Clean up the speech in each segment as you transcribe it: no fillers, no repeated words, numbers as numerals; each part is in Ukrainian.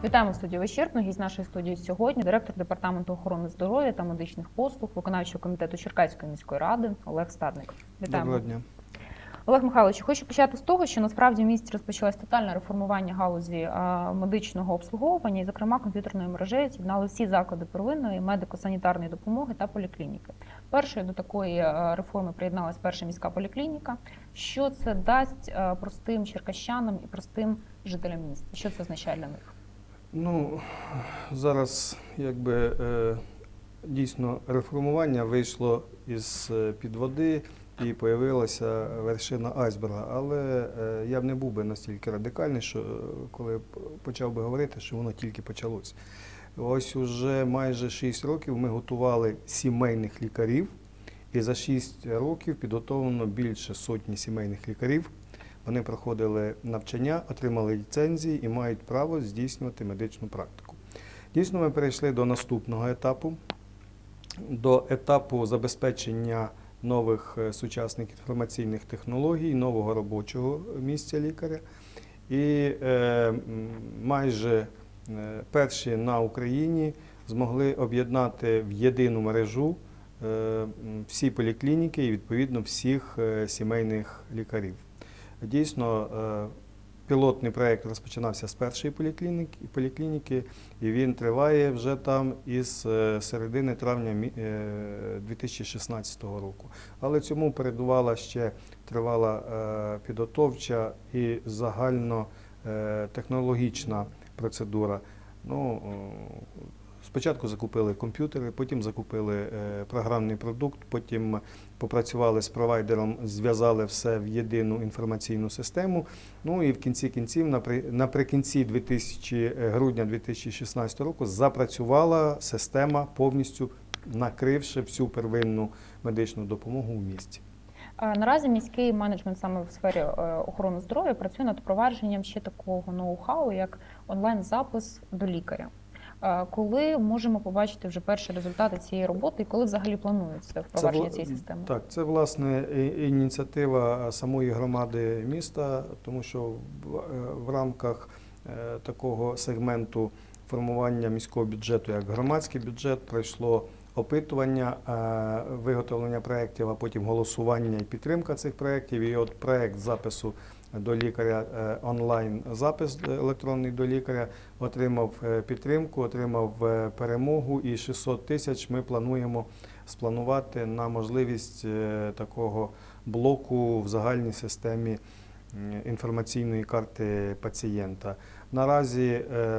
Вітаємо в студії «Вещерпно». Гість нашої студії сьогодні директор Департаменту охорони здоров'я та медичних послуг виконавчого комітету Черкаської міської ради Олег Стадник. Вітаємо. Доброго дня. Олег Михайлович, хочу почати з того, що насправді в місті розпочалось тотальне реформування галузі медичного обслуговування і, зокрема, комп'ютерної мережі з'єднали всі заклади первинної медико-санітарної допомоги та поліклініки. Першою до такої реформи приєдналась перша міська поліклініка. Що це дасть простим черкащанам і простим жителям міста? Що це означає для них? Ну, зараз дійсно реформування вийшло із-під води і появилася вершина айсберга. Але я б не був би настільки радикальний, що коли почав би говорити, що воно тільки почалось. Ось уже майже 6 років ми готували сімейних лікарів, і за 6 років підготовлено більше сотні сімейних лікарів. Вони проходили навчання, отримали ліцензії і мають право здійснювати медичну практику. Дійсно, ми перейшли до наступного етапу, до етапу забезпечення нових сучасних інформаційних технологій, нового робочого місця лікаря. І майже перші на Україні змогли об'єднати в єдину мережу всі поліклініки і, відповідно, всіх сімейних лікарів. Дійсно, пілотний проєкт розпочинався з першої поліклініки, і він триває вже там із середини травня 2016 року. Але цьому передувала ще тривала підготовча і загальнотехнологічна процедура. Спочатку закупили комп'ютери, потім закупили програмний продукт, потім попрацювали з провайдером, зв'язали все в єдину інформаційну систему. Ну і в кінці кінців, наприкінці грудня 2016 року, запрацювала система, повністю накривши всю первинну медичну допомогу в місті. Наразі міський менеджмент саме в сфері охорони здоров'я працює над впровадженням ще такого ноу-хау, як онлайн-запис до лікаря. Коли можемо побачити вже перші результати цієї роботи і коли взагалі планується впровадження цієї системи? Так, це, власне, ініціатива самої громади міста, тому що в рамках такого сегменту формування міського бюджету, як громадський бюджет, пройшло опитування, виготовлення проєктів, а потім голосування і підтримка цих проєктів. І от проєкт запису до лікаря, онлайн-запис електронний до лікаря отримав підтримку, отримав перемогу, і 600 тисяч ми плануємо спланувати на можливість такого блоку в загальній системі інформаційної карти пацієнта. Наразі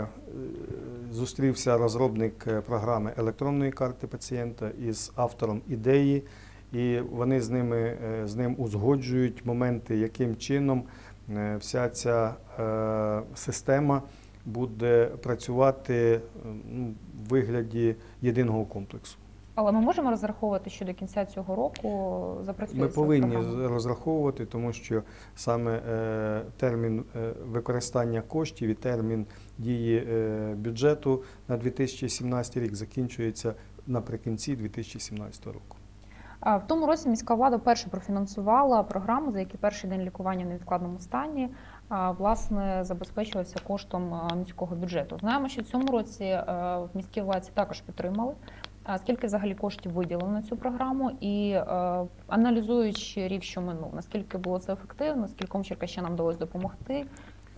зустрівся розробник програми електронної карти пацієнта із автором ідеї, і вони з ним узгоджують моменти, яким чином вся ця система буде працювати в вигляді єдиного комплексу. Але ми можемо розраховувати, що до кінця цього року запрацює Ми повинні програма? розраховувати, тому що саме термін використання коштів і термін дії бюджету на 2017 рік закінчується наприкінці 2017 року. В тому році міська влада вперше профінансувала програму, за який перший день лікування в невідкладному стані, власне, забезпечилася коштом міського бюджету. Знаємо, що в цьому році в міській владі також підтримали. Скільки взагалі коштів виділено на цю програму і, аналізуючи рік, що минув, наскільки було це ефективно, скільком черкащанам вдалося допомогти?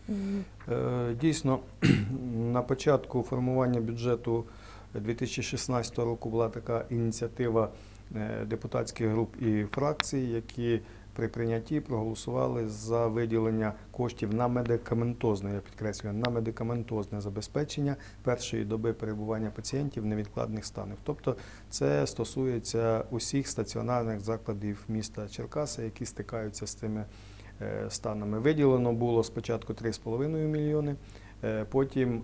Дійсно, на початку формування бюджету 2016 року була така ініціатива депутатських груп і фракцій, які при прийнятті проголосували за виділення коштів на медикаментозне, я підкреслюю, на медикаментозне забезпечення першої доби перебування пацієнтів в невідкладних станах. Тобто це стосується усіх стаціонарних закладів міста Черкаси, які стикаються з цими станами. Виділено було спочатку 3,5 мільйони, потім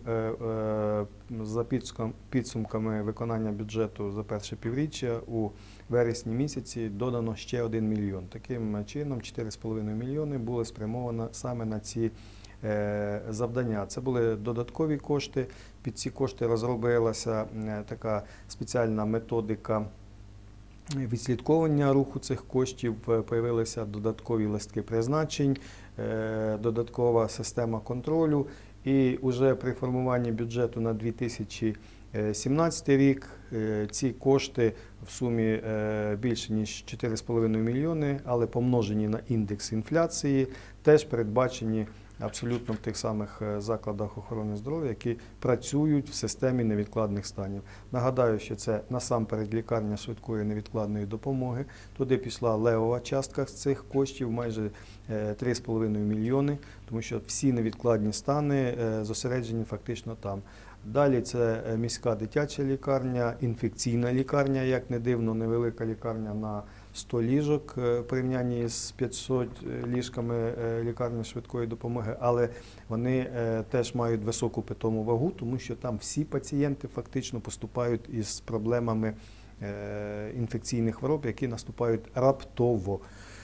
за підсумками виконання бюджету за перше півріччя у вересні місяці додано ще 1 мільйон. Таким чином 4,5 мільйони були спрямовані саме на ці завдання. Це були додаткові кошти. Під ці кошти розробилася така спеціальна методика відслідковування руху цих коштів, появилися додаткові листки призначень, додаткова система контролю. І вже при формуванні бюджету на 2017 рік ці кошти в сумі більше ніж 4,5 мільйони, але помножені на індекс інфляції, теж передбачені абсолютно в тих самих закладах охорони здоров'я, які працюють в системі невідкладних станів. Нагадаю, що це насамперед лікарня швидкої невідкладної допомоги. Туди пішла левова частка з цих коштів, майже 3,5 мільйони, тому що всі невідкладні стани зосереджені фактично там. Далі це міська дитяча лікарня, інфекційна лікарня, як не дивно, невелика лікарня на 100 ліжок в порівнянні з 500 ліжками лікарні швидкої допомоги, але вони теж мають високу питому вагу, тому що там всі пацієнти фактично поступають із проблемами інфекційних хвороб, які наступають раптово.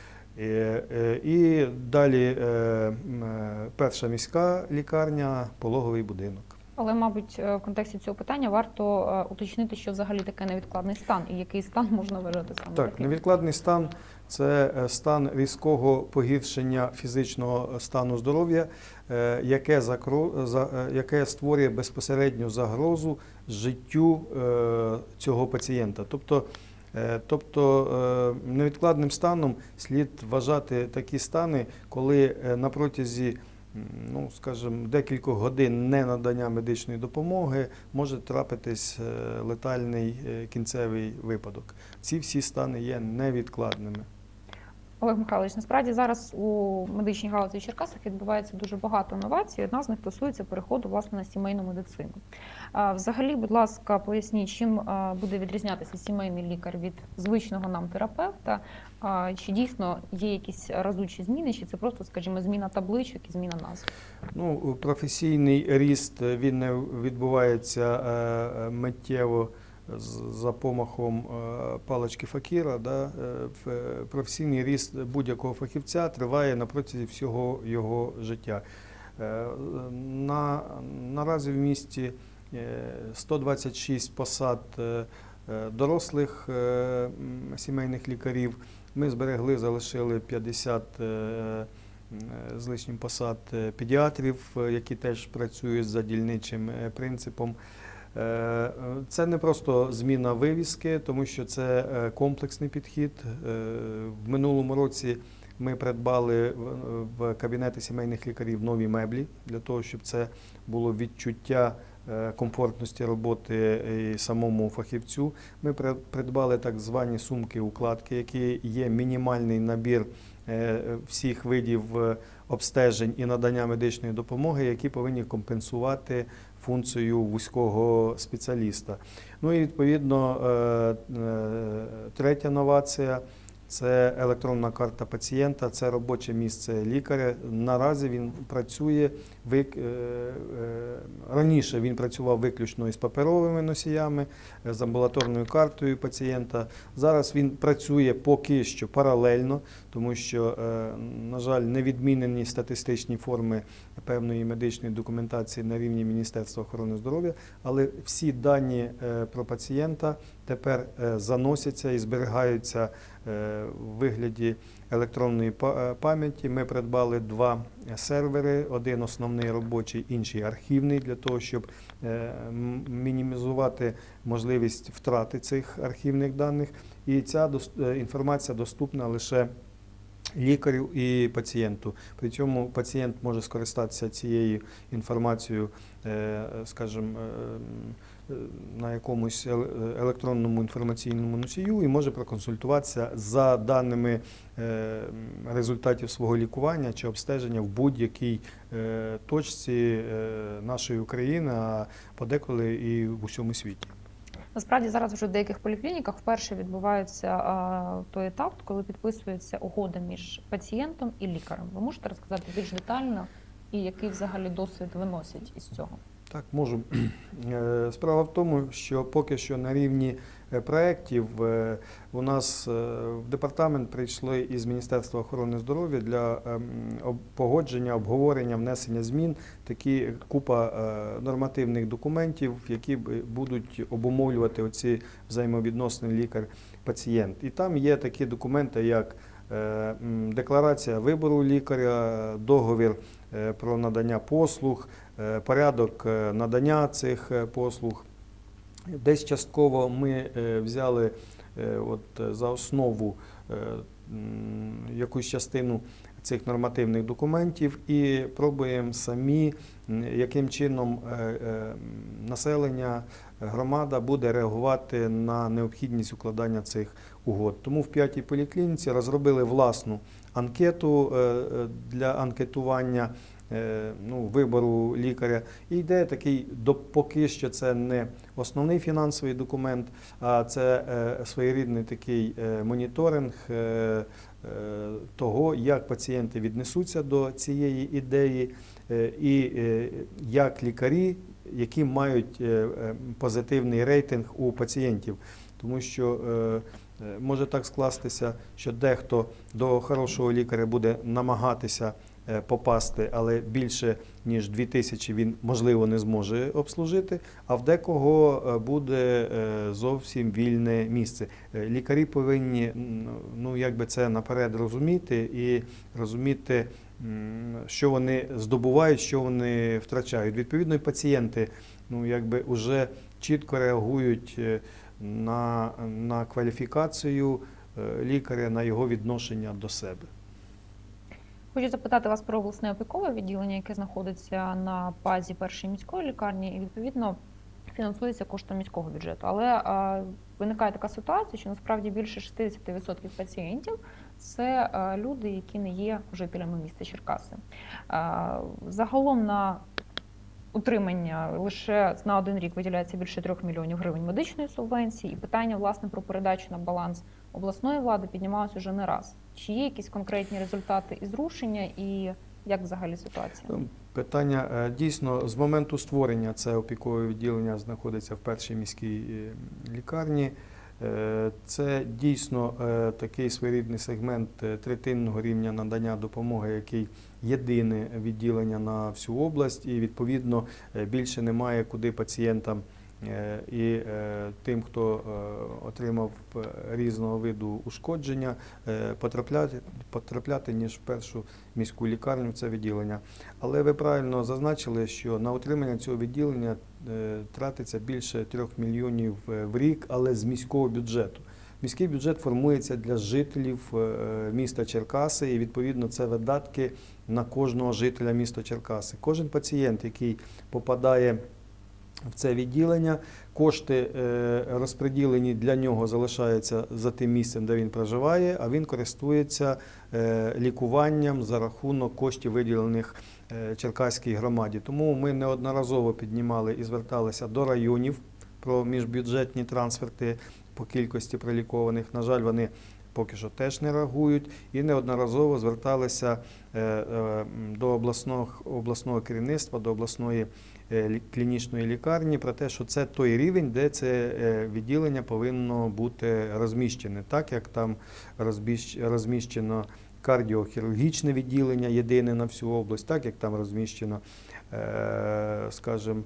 І далі перша міська лікарня, пологовий будинок. Але, мабуть, в контексті цього питання варто уточнити, що взагалі таке невідкладний стан і який стан можна вважати саме Так, таким. невідкладний стан – це стан різкого погіршення фізичного стану здоров'я, яке створює безпосередню загрозу життю цього пацієнта. Тобто невідкладним станом слід вважати такі стани, коли на протязі декількох годин ненадання медичної допомоги може трапитись летальний кінцевий випадок. Ці всі стани є невідкладними. Олег Михайлович, насправді зараз у медичній галузі в Черкасах відбувається дуже багато інновацій. Одна з них стосується переходу, власне, на сімейну медицину. Взагалі, будь ласка, поясніть, чим буде відрізнятися сімейний лікар від звичного нам терапевта? Чи дійсно є якісь разучі зміни, чи це просто, скажімо, зміна табличок і зміна назв? Професійний ріст, він не відбувається миттєво за помахом палички факіра. Професійний ріст будь-якого фахівця триває на протязі всього його життя. Наразі в місті 126 посад дорослих сімейних лікарів. Ми зберегли, залишили 50 з лишнім посад педіатрів, які теж працюють за дільничим принципом. Це не просто зміна вивіски, тому що це комплексний підхід. В минулому році ми придбали в кабінети сімейних лікарів нові меблі, для того, щоб це було відчуття комфортності роботи і самому фахівцю. Ми придбали так звані сумки-укладки, які є мінімальний набір всіх видів обстежень і надання медичної допомоги, які повинні компенсувати функцію вузького спеціаліста. І відповідно третя новація – це електронна карта пацієнта, це робоче місце лікаря. Наразі він працює, раніше він працював виключно із паперовими носіями, з амбулаторною картою пацієнта. Зараз він працює поки що паралельно, тому що, на жаль, не відмінені статистичні форми певної медичної документації на рівні Міністерства охорони здоров'я, але всі дані про пацієнта тепер заносяться і зберігаються в вигляді електронної пам'яті. Ми придбали 2 сервери, один основний робочий, інший архівний, для того, щоб мінімізувати можливість втрати цих архівних даних. І ця інформація доступна лише лікарю і пацієнту. При цьому пацієнт може скористатися цією інформацією, скажімо, на якомусь електронному інформаційному носію і може проконсультуватися за даними результатів свого лікування чи обстеження в будь-якій точці нашої України, а подеколи і в усьому світі. Насправді зараз вже в деяких поліклініках вперше відбувається той етап, коли підписується угода між пацієнтом і лікарем. Ви можете розказати більш детально і який взагалі досвід виносять із цього? Так, можу. Справа в тому, що поки що на рівні проєктів у нас в департамент прийшли із Міністерства охорони здоров'я для погодження, обговорення, внесення змін, такі купа нормативних документів, які будуть обумовлювати оці взаємовідносини лікар-пацієнт. І там є такі документи, як декларація вибору лікаря, договір про надання послуг, порядок надання цих послуг. Десь частково ми взяли за основу якусь частину цих нормативних документів і пробуємо самі, яким чином населення, громада буде реагувати на необхідність укладання цих угод. Тому в 5-й поліклініці розробили власну анкету для анкетування вибору лікаря. І йде такий, поки що це не основний фінансовий документ, а це своєрідний такий моніторинг того, як пацієнти віднесуться до цієї ідеї і як лікарі, які мають позитивний рейтинг у пацієнтів. Тому що може так скластися, що дехто до хорошого лікаря буде намагатися попасти, але більше ніж 2000 він, можливо, не зможе обслужити, а в декого буде зовсім вільне місце. Лікарі повинні це наперед розуміти і розуміти, що вони здобувають, що вони втрачають. Відповідно, і пацієнти вже чітко реагують на кваліфікацію лікаря, на його відношення до себе. Хочу запитати вас про обласне опікове відділення, яке знаходиться на базі першої міської лікарні і, відповідно, фінансується коштом міського бюджету. Але виникає така ситуація, що насправді більше 60% пацієнтів – це люди, які не є жителями міста Черкаси. Загалом на утримання лише на один рік виділяється більше 3 мільйонів гривень медичної субвенції, і питання, власне, про передачу на баланс обласної влади піднімалось уже не раз. Чи є якісь конкретні результати із рушення і як взагалі ситуація? Питання дійсно з моменту створення це опікове відділення знаходиться в першій міській лікарні. Це дійсно такий своєрідний сегмент третинного рівня надання допомоги, який єдине відділення на всю область, і відповідно більше немає куди пацієнтам і тим, хто отримав різного виду ушкодження, потрапляти, ніж в першу міську лікарню, це відділення. Але ви правильно зазначили, що на утримання цього відділення тратиться більше 3 мільйонів в рік, але з міського бюджету. Міський бюджет формується для жителів міста Черкаси, і відповідно це видатки на кожного жителя міста Черкаси. Кожен пацієнт, який попадає в це відділення, кошти розподілені для нього залишаються за тим місцем, де він проживає, а він користується лікуванням за рахунок коштів, виділених Черкаській громаді. Тому ми неодноразово піднімали і зверталися до районів про міжбюджетні трансферти по кількості пролікованих. На жаль, вони поки що теж не реагують, і неодноразово зверталися до обласного керівництва, до обласної клінічної лікарні про те, що це той рівень, де це відділення повинно бути розміщене, так як там розміщено кардіохірургічне відділення єдине на всю область, так як там розміщено, скажімо,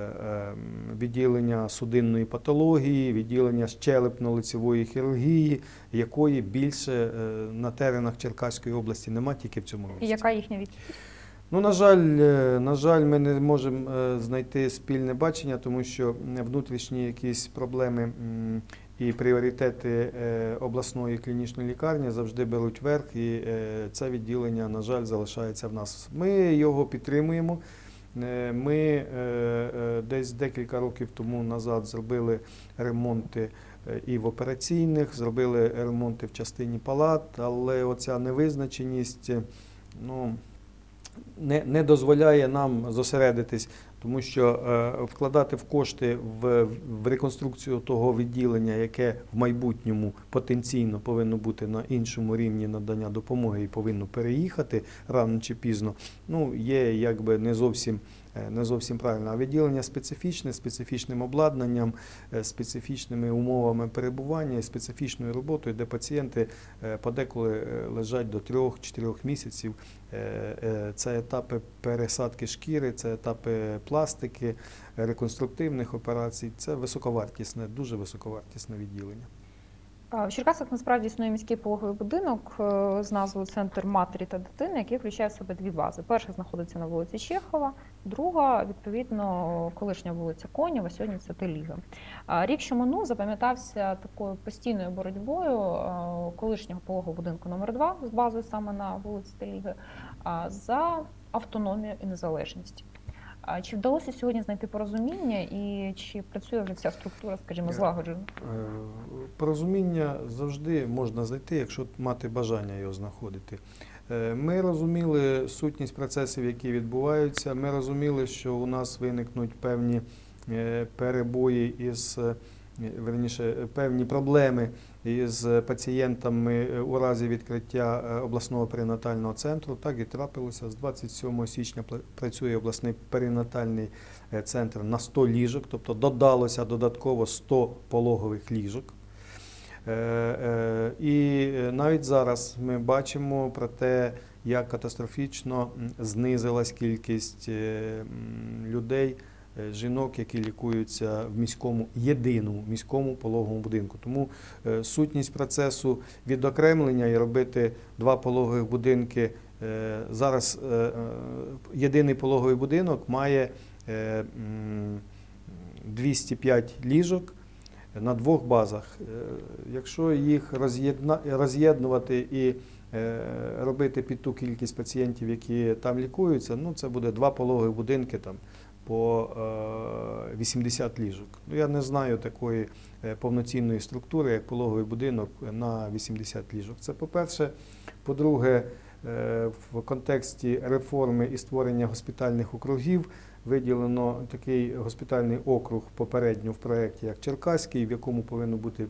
відділення судинної патології, відділення щелепно-лицевої хірургії, якої більше на теренах Черкаської області немає, тільки в цьому місці. І яка їхня відповідь? На жаль, ми не можемо знайти спільне бачення, тому що внутрішні якісь проблеми і пріоритети обласної клінічної лікарні завжди беруть верх, і це відділення, на жаль, залишається в нас. Ми його підтримуємо. Ми десь декілька років тому назад зробили ремонти і в операційних, зробили ремонти в частині палат, але оця невизначеність не дозволяє нам зосередитись, тому що вкладати в кошти в реконструкцію того відділення, яке в майбутньому потенційно повинно бути на іншому рівні надання допомоги і повинно переїхати рано чи пізно, є якби не зовсім правильно. А відділення специфічне, з специфічним обладнанням, специфічними умовами перебування і специфічною роботою, де пацієнти подеколи лежать до 3-4 місяців. Це етапи пересадки шкіри, це етапи пластики, реконструктивних операцій. Це високовартісне, дуже високовартісне відділення. В Черкасах насправді існує міський пологовий будинок з назвою «Центр матері та дитини», який включає в себе дві бази. Перша знаходиться на вулиці Чехова, друга, відповідно, колишня вулиця Конєва, сьогодні це Теліга. Рік, що минув, запам'ятався такою постійною боротьбою колишнього пологового будинку номер 2 з базою саме на вулиці Теліги за автономію і незалежність. Чи вдалося сьогодні знайти порозуміння і чи працює вже ця структура, скажімо, злагоджено? Порозуміння завжди можна знайти, якщо мати бажання його знаходити. Ми розуміли сутність процесів, які відбуваються. Ми розуміли, що у нас виникнуть певні перебої певні проблеми із пацієнтами у разі відкриття обласного перинатального центру. Так і трапилося. З 27 січня працює обласний перинатальний центр на 100 ліжок, тобто додалося додатково 100 пологових ліжок. І навіть зараз ми бачимо про те, як катастрофічно знизилась кількість людей, жінок, які лікуються в єдиному міському пологовому будинку. Тому сутність процесу відокремлення і робити два пологових будинки. Зараз єдиний пологовий будинок має 205 ліжок на двох базах. Якщо їх роз'єднувати і робити під ту кількість пацієнтів, які там лікуються, ну це буде два пологові будинки там по 80 ліжок. Я не знаю такої повноцінної структури, як пологовий будинок на 80 ліжок. Це по-перше. По-друге, в контексті реформи і створення госпітальних округів виділено такий госпітальний округ попередньо в проєкті, як Черкаський, в якому повинно бути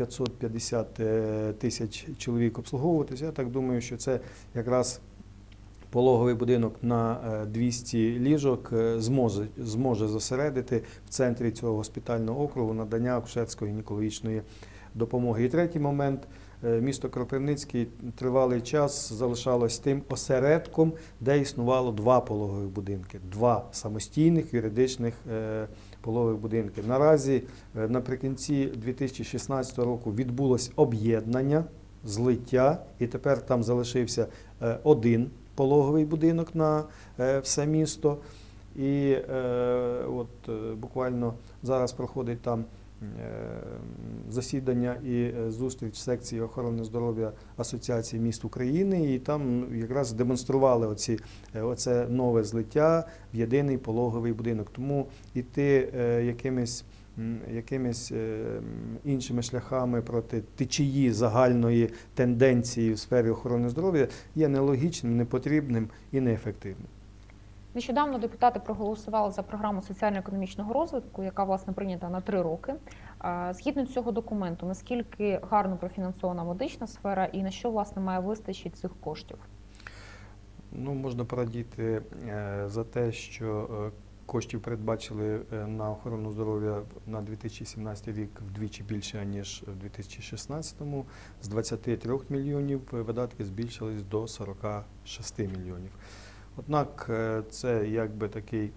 550 тисяч чоловік обслуговуватися. Я так думаю, що це якраз пологовий будинок на 200 ліжок зможе зосередити в центрі цього госпітального округу надання акушерсько-гінекологічної допомоги. І третій момент. Місто Кропивницький тривалий час залишалось тим осередком, де існувало два пологових будинки, два самостійних юридичних пологових будинки. Наразі наприкінці 2016 року відбулось об'єднання, злиття, і тепер там залишився один пологовий будинок на все місто. І буквально зараз проходить там засідання і зустріч секції охорони здоров'я Асоціації міст України, і там якраз демонстрували оце нове злиття в єдиний пологовий будинок. Тому йти якимись іншими шляхами проти течії загальної тенденції в сфері охорони здоров'я є нелогічним, непотрібним і неефективним. Нещодавно депутати проголосували за програму соціально-економічного розвитку, яка, власне, прийнята на 3 роки. Згідно цього документу, наскільки гарно профінансована медична сфера і на що, власне, має вистачити цих коштів? Ну, можна порадіти за те, що коштів передбачили на охорону здоров'я на 2017 рік вдвічі більше, ніж в 2016-му. З 23 мільйонів видатки збільшились до 46 мільйонів. Однак це якби такий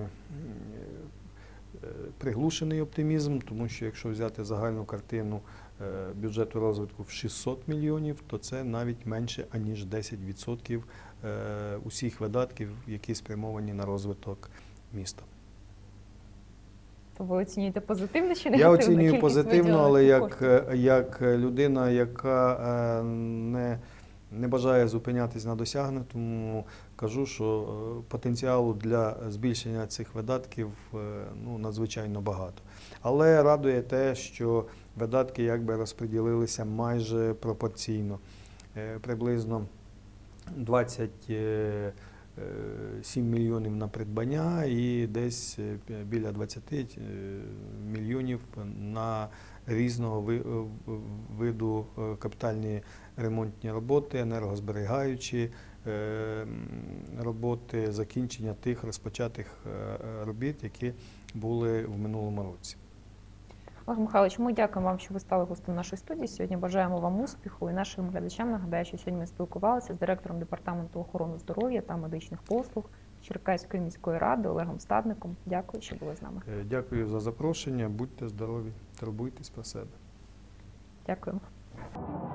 приглушений оптимізм, тому що якщо взяти загальну картину бюджету розвитку в 600 мільйонів, то це навіть менше, аніж 10% усіх видатків, які спрямовані на розвиток міста. То ви оцінюєте позитивно чи негативно? Я оцінюю позитивно, але як людина, яка не бажає зупинятись на досягнутому, кажу, що потенціалу для збільшення цих видатків надзвичайно багато. Але радує те, що видатки якби розподілилися майже пропорційно. Приблизно 27 мільйонів на придбання і десь біля 20 мільйонів на різного виду капітальні ремонтні роботи, енергозберігаючі роботи, закінчення тих розпочатих робіт, які були в минулому році. Олег Михайлович, ми дякуємо вам, що ви стали гостем нашої студії. Сьогодні бажаємо вам успіху і нашим глядачам нагадаю, що сьогодні ми спілкувалися з директором Департаменту охорони здоров'я та медичних послуг Черкаської міської ради Олегом Стадником. Дякую, що були з нами. Дякую за запрошення. Будьте здорові, турбуйтесь про себе. Дякую.